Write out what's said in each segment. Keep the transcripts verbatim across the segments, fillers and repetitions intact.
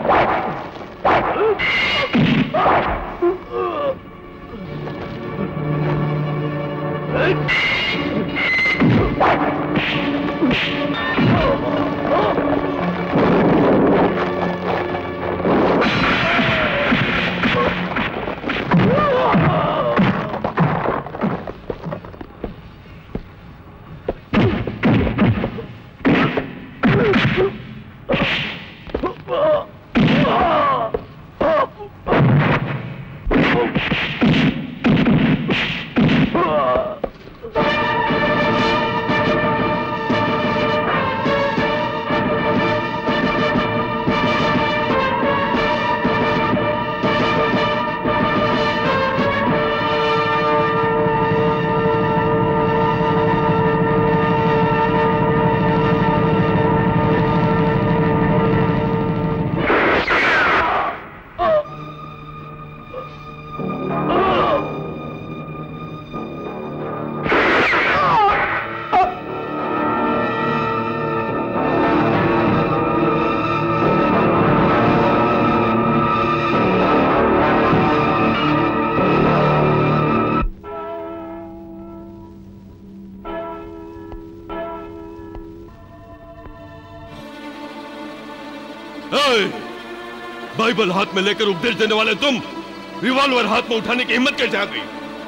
Bible हाथ में लेकर उपदेश देने वाले तुम रिवॉल्वर हाथ में उठाने की हिम्मत कैसे आ गई?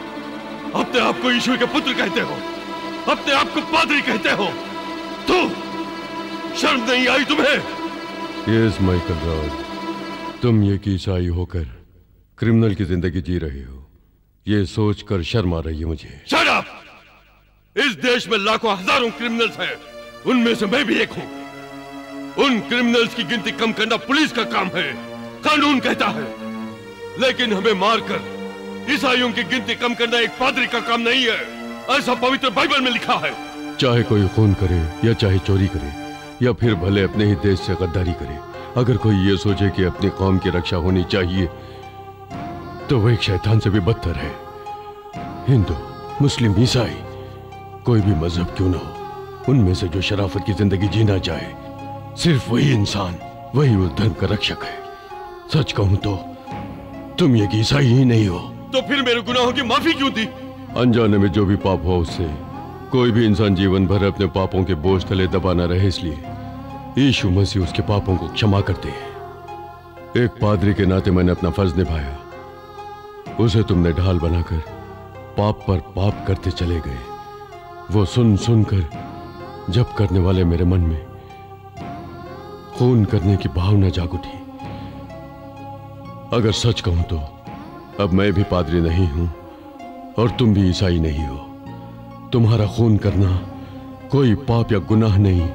अपने आप को यीशु के पुत्र कहते हो, अपने आप को पादरी कहते हो, तू शर्म नहीं आई तुम्हें? यस माइकल रॉड, तुम एक ईसाई होकर क्रिमिनल की जिंदगी जी रहे हो, ये सोचकर शर्म आ रही है मुझे। Shut up! इस देश में लाखों हजारों क्रिमिनल्स हैं, उनमें से मैं भी एक हूं। उन क्रिमिनल्स की गिनती कम करना पुलिस का काम है, कानून कहता है, लेकिन हमें मारकर ईसाइयों की गिनती कम करना एक पादरी का काम नहीं है, ऐसा पवित्र बाइबल में लिखा है। चाहे कोई खून करे या चाहे चोरी करे या फिर भले अपने ही देश से गद्दारी करे, अगर कोई ये सोचे कि अपनी कौम की रक्षा होनी चाहिए तो वह एक शैतान से भी बदतर है। हिंदू, मुस्लिम, ईसाई, कोई भी मजहब क्यों ना हो, उनमें से जो शराफत की जिंदगी जीना चाहे, सिर्फ वही इंसान, वही उस धर्म का रक्षक है। सच कहूं तो तुम एक ईसाई ही नहीं हो। तो फिर मेरे गुनाहों की माफी क्यों दी? अनजाने में जो भी पाप हो उससे कोई भी इंसान जीवन भर अपने पापों के बोझ तले दबा न रहे, इसलिए यीशु मसीह उसके पापों को क्षमा करते हैं। एक पादरी के नाते मैंने अपना फर्ज निभाया, उसे तुमने ढाल बनाकर पाप पर पाप करते चले गए। वो सुन सुनकर जब करने वाले मेरे मन में खून करने की भावना जाग उठी। अगर सच कहूं तो अब मैं भी पादरी नहीं हूं और तुम भी ईसाई नहीं हो। तुम्हारा खून करना कोई पाप या गुनाह नहीं।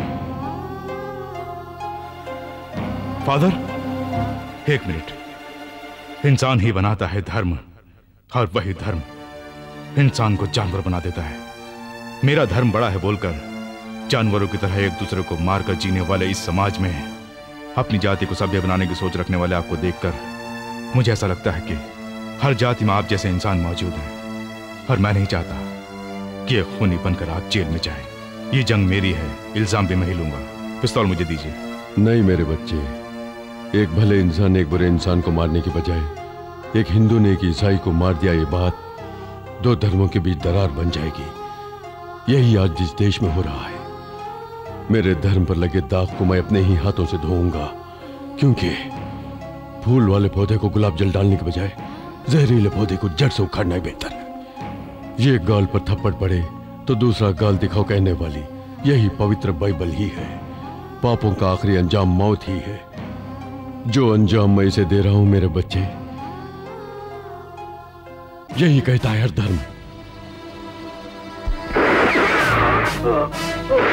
फादर, एक मिनट। इंसान ही बनाता है धर्म और वही धर्म इंसान को जानवर बना देता है। मेरा धर्म बड़ा है बोलकर जानवरों की तरह एक दूसरे को मारकर जीने वाले इस समाज में अपनी जाति को सभ्य बनाने की सोच रखने वाले आपको देखकर मुझे ऐसा लगता है कि हर जाति में आप जैसे इंसान मौजूद हैं, और मैं नहीं चाहता कि एक खूनी बनकर आप जेल में जाएं। ये जंग मेरी है, इल्जाम भी मैं ही लूंगा। पिस्तौल मुझे दीजिए। नहीं मेरे बच्चे, एक भले इंसान ने एक बुरे इंसान को मारने की बजाय एक हिंदू ने एक ईसाई को मार दिया, ये बात दो धर्मों के बीच दरार बन जाएगी। यही आज जिस देश में हो रहा है। मेरे धर्म पर लगे दाग को मैं अपने ही हाथों से धोऊंगा, क्योंकि फूल वाले पौधे को गुलाब जल डालने के बजाय जहरीले पौधे को जड़ से उखाड़ना ही बेहतर है। ये गाल पर थप्पड़ पड़े तो दूसरा गाल दिखाओ कहने वाली यही पवित्र बाइबल ही है। पापों का आखिरी अंजाम मौत ही है। जो अंजाम मैं इसे दे रहा हूं मेरे बच्चे, यही कहता है हर धर्म।